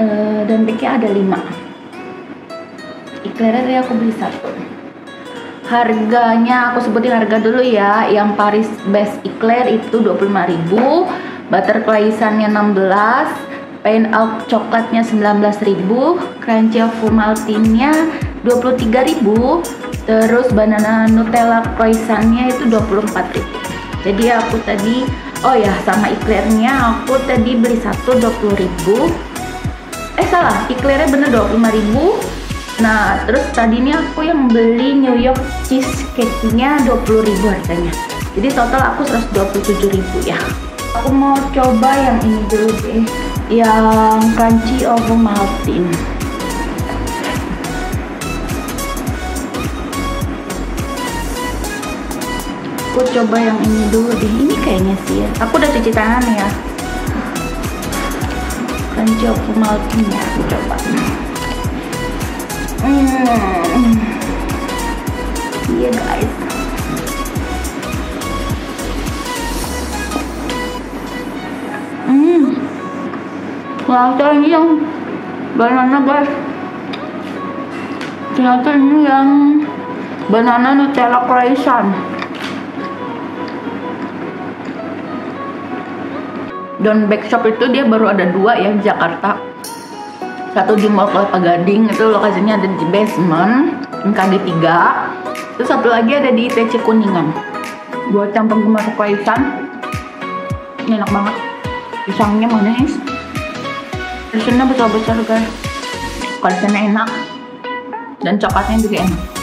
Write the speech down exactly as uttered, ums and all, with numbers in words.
uh, dan bakery ada lima. Eclairnya aku beli satu. Harganya aku sebutin harga dulu ya. Yang Paris Best Eclair itu dua puluh lima ribu, butter croissantnya enam belas, pain out coklatnya sembilan belas ribu, crunchy ovomaltine-nya dua puluh tiga ribu, terus banana nutella croissantnya itu dua puluh empat ribu. Jadi aku tadi, oh ya, sama eclairnya aku tadi beli satu dua puluh ribu. Eh salah, eclairnya bener dua puluh lima ribu. Nah, terus tadi ini aku yang beli New York cheesecake-nya dua puluh ribu harganya. Jadi total aku seratus dua puluh tujuh ribu ya. Aku mau coba yang ini dulu deh, yang crunchy ovomaltine. Aku coba yang ini dulu deh. Ini kayaknya sih ya. Aku udah cuci tangan ya. Crunchy ovomaltine ya, aku coba. Hmm. Iya guys. Hmm. Ternyata ini yang banana guys. Ternyata ini yang banana nutella croissant. Dan BAKESHOP itu dia baru ada dua ya di Jakarta. Satu di Mall Kelapa Gading, itu lokasinya ada di basement K D tiga. Terus satu lagi ada di I T C Kuningan. Buat yang penggemar croissant, ini enak banget. Pisangnya manis, pisangnya besar-besar guys. Croissantnya enak, dan coklatnya juga enak.